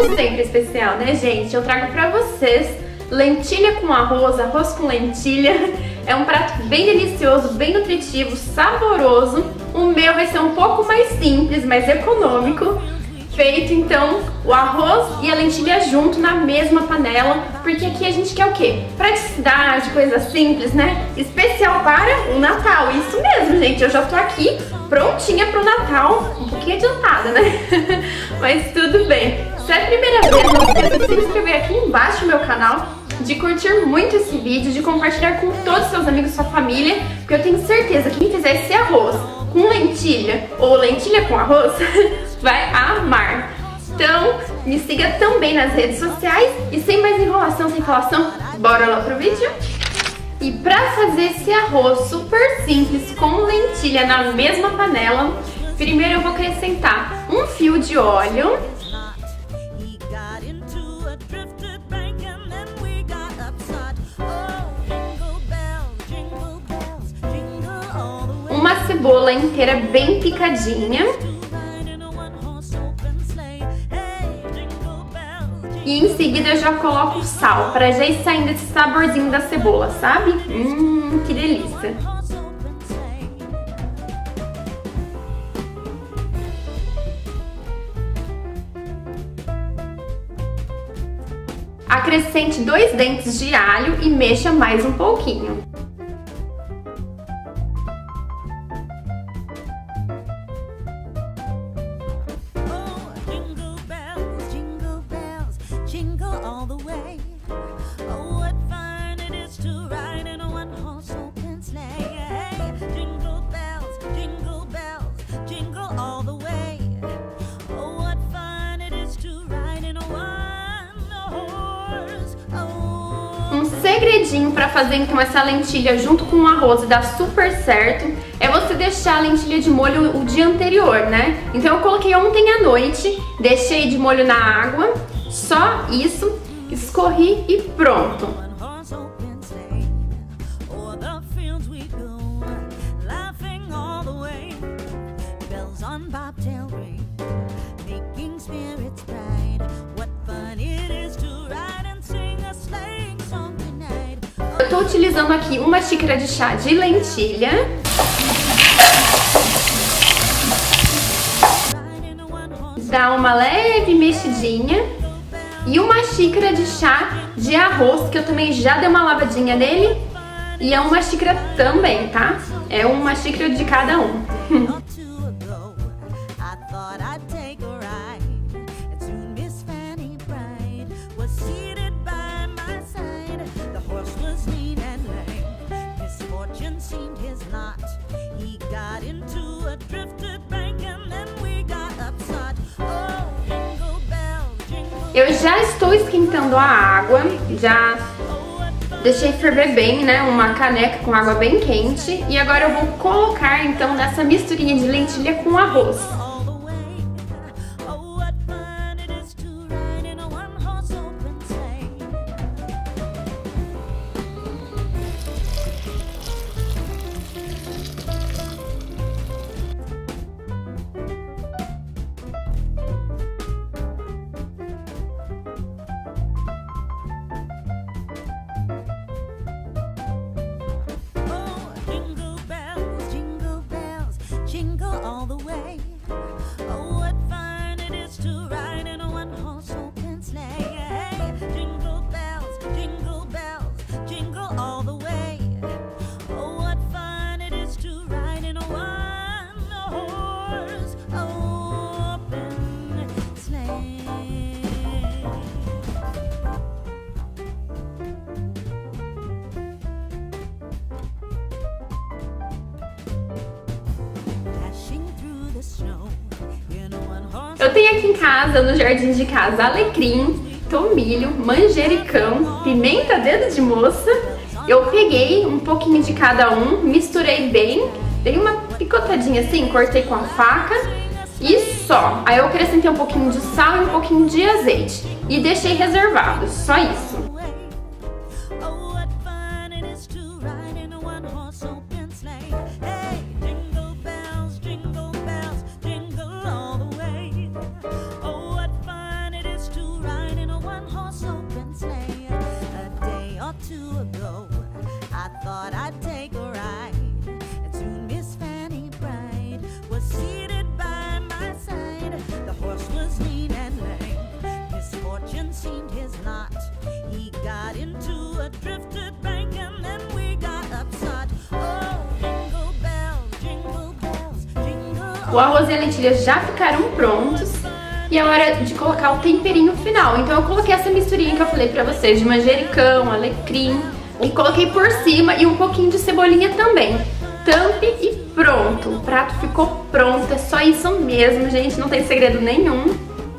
Como sempre especial, né, gente? Eu trago pra vocês lentilha com arroz, arroz com lentilha. É um prato bem delicioso, bem nutritivo, saboroso. O meu vai ser um pouco mais simples, mais econômico. Feito então o arroz e a lentilha junto na mesma panela, porque aqui a gente quer o quê? Praticidade, coisa simples, né? Especial para o Natal, isso mesmo, gente. Eu já tô aqui prontinha pro Natal, um pouquinho adiantada, né? Mas tudo bem. Se é a primeira vez, não esqueça de se inscrever aqui embaixo no meu canal, de curtir muito esse vídeo, de compartilhar com todos os seus amigos e sua família, porque eu tenho certeza que quem fizer esse arroz com lentilha ou lentilha com arroz vai amar. Então, me siga também nas redes sociais e sem mais enrolação, sem falação, bora lá pro vídeo? E pra fazer esse arroz super simples com lentilha na mesma panela, primeiro eu vou acrescentar um fio de óleo, uma cebola inteira bem picadinha e em seguida eu já coloco o sal para já ir saindo esse saborzinho da cebola, sabe? Que delícia! Acrescente 2 dentes de alho e mexa mais um pouquinho. Um segredinho para fazer então essa lentilha junto com o arroz e dar super certo é você deixar a lentilha de molho o dia anterior, né? Então eu coloquei ontem à noite, deixei de molho na água, só isso, escorri e pronto. Eu tô utilizando aqui uma xícara de chá de lentilha. Dá uma leve mexidinha. E uma xícara de chá de arroz, que eu também já dei uma lavadinha nele. E é uma xícara também, tá? É uma xícara de cada um. Eu já estou esquentando a água, já deixei ferver bem, né, uma caneca com água bem quente. E agora eu vou colocar então nessa misturinha de lentilha com arroz. Eu tenho aqui em casa, no jardim de casa, alecrim, tomilho, manjericão, pimenta dedo de moça. Eu peguei um pouquinho de cada um, misturei bem, dei uma picotadinha assim, cortei com a faca e só. Aí eu acrescentei um pouquinho de sal e um pouquinho de azeite e deixei reservado, só isso. O arroz e a lentilha já ficaram prontos e é hora de colocar o temperinho final. Então eu coloquei essa misturinha que eu falei pra vocês, de manjericão, alecrim, e coloquei por cima e um pouquinho de cebolinha também. Tampe e pronto, o prato ficou pronto, é só isso mesmo, gente, não tem segredo nenhum.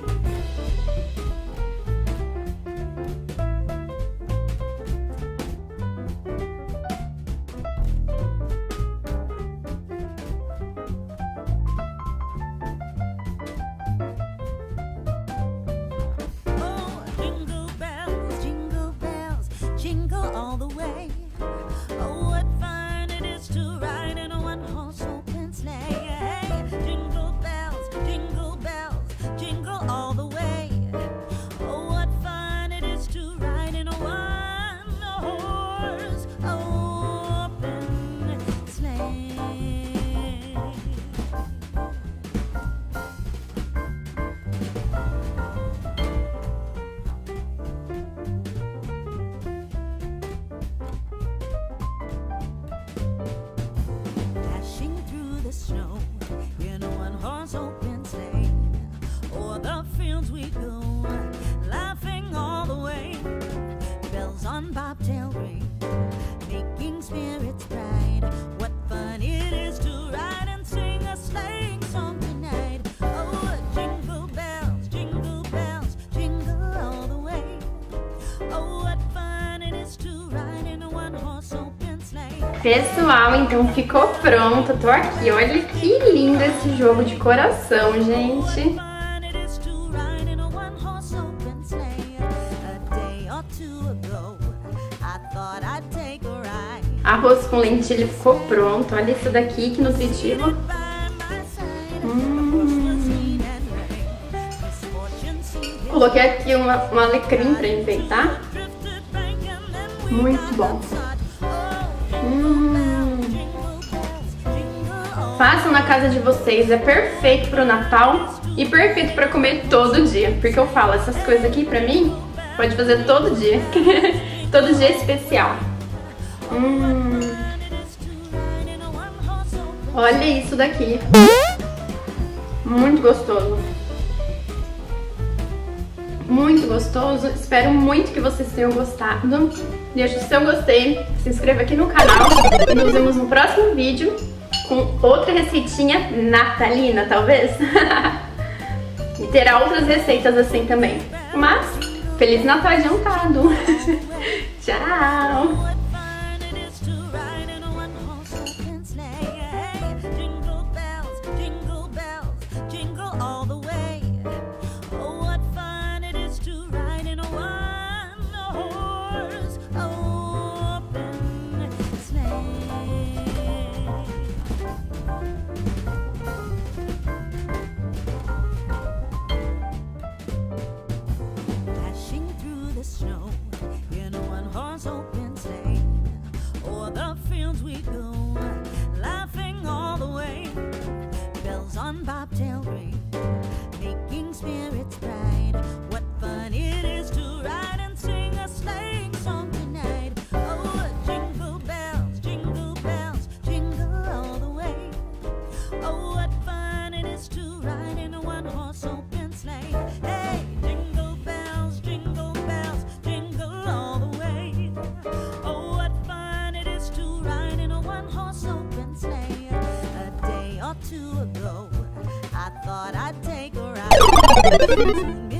Pessoal, então ficou pronto, tô aqui, olha que lindo esse jogo de coração, gente. Arroz com lentilha ficou pronto, olha isso daqui, que nutritivo. Coloquei aqui um alecrim pra enfeitar. Muito bom. Façam na casa de vocês, é perfeito pro Natal e perfeito pra comer todo dia. Porque eu falo, essas coisas aqui pra mim, pode fazer todo dia. Todo dia é especial. Olha isso daqui. Muito gostoso. Muito gostoso. Espero muito que vocês tenham gostado. Deixa o seu gostei, se inscreva aqui no canal e nos vemos no próximo vídeo com outra receitinha natalina, talvez. E terá outras receitas assim também. Mas, Feliz Natal adiantado! Tchau! Bobtail ring, making spirits bright. What fun it is to ride and sing a sleighing song tonight. Oh, jingle bells, jingle all the way. Oh, what fun it is to ride in a one-horse open sleigh. Hey, jingle bells, jingle all the way. Oh, what fun it is to ride in a one-horse open sleigh. A day or two ago, I thought I'd take a ride.